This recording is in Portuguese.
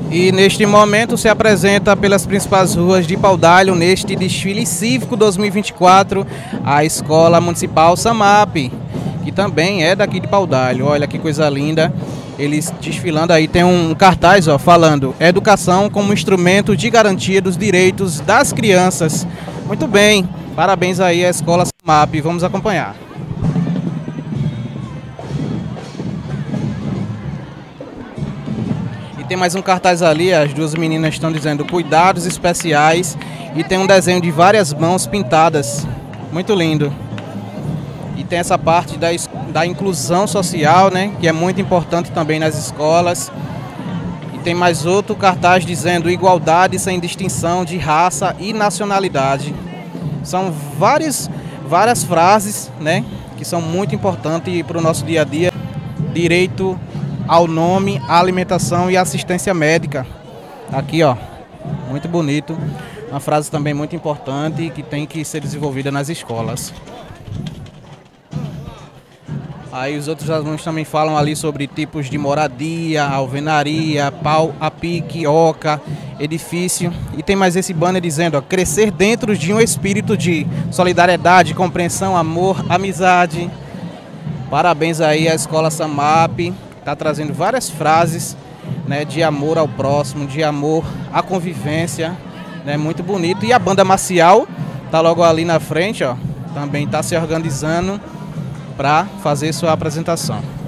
E neste momento se apresenta pelas principais ruas de Paudalho, neste desfile cívico 2024, a Escola Municipal SAMAP, que também é daqui de Paudalho. Olha que coisa linda, eles desfilando aí, tem um cartaz falando educação como instrumento de garantia dos direitos das crianças. Muito bem, parabéns aí à Escola SAMAP, vamos acompanhar. Tem mais um cartaz ali, as duas meninas estão dizendo cuidados especiais e tem um desenho de várias mãos pintadas, muito lindo. E tem essa parte da inclusão social, né, que é muito importante também nas escolas. E tem mais outro cartaz dizendo igualdade sem distinção de raça e nacionalidade. São várias frases, né, que são muito importantes para o nosso dia a dia. Direito ao nome, à alimentação e assistência médica. Aqui, ó, muito bonito. Uma frase também muito importante que tem que ser desenvolvida nas escolas. Aí os outros alunos também falam ali sobre tipos de moradia, alvenaria, pau, a pique, oca, edifício. E tem mais esse banner dizendo, ó, crescer dentro de um espírito de solidariedade, compreensão, amor, amizade. Parabéns aí à Escola SAMAP. Está trazendo várias frases, né, de amor ao próximo, de amor à convivência, né, muito bonito. E a banda marcial está logo ali na frente, ó, também está se organizando para fazer sua apresentação.